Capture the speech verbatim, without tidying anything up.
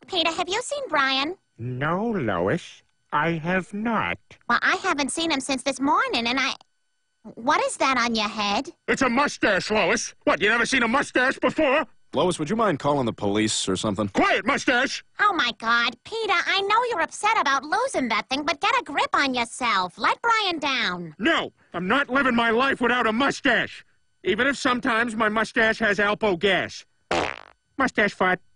Peter, have you seen Brian? No, Lois, I have not. Well, I haven't seen him since this morning, and I... What is that on your head? It's a mustache, Lois. What, you never seen a mustache before? Lois, would you mind calling the police or something? Quiet, mustache! Oh, my God. Peter, I know you're upset about losing that thing, but get a grip on yourself. Let Brian down. No, I'm not living my life without a mustache. Even if sometimes my mustache has Alpo gas. Mustache fart.